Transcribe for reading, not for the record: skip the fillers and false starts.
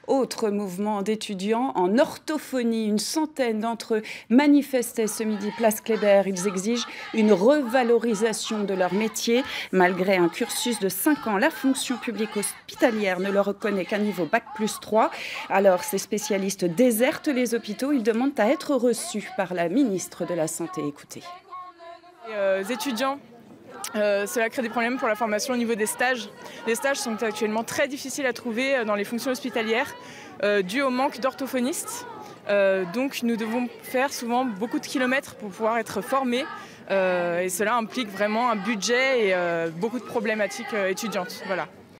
Autre mouvement d'étudiants en orthophonie. Une centaine d'entre eux manifestaient ce midi place Kléber. Ils exigent une revalorisation de leur métier. Malgré un cursus de 5 ans, la fonction publique hospitalière ne leur reconnaît qu'un niveau bac+3. Alors, ces spécialistes désertent les hôpitaux. Ils demandent à être reçus par la ministre de la Santé. Écoutez. Les étudiants, cela crée des problèmes pour la formation au niveau des stages. Les stages sont actuellement très difficiles à trouver dans les fonctions hospitalières dû au manque d'orthophonistes. Donc nous devons faire souvent beaucoup de kilomètres pour pouvoir être formés et cela implique vraiment un budget et beaucoup de problématiques étudiantes. Voilà.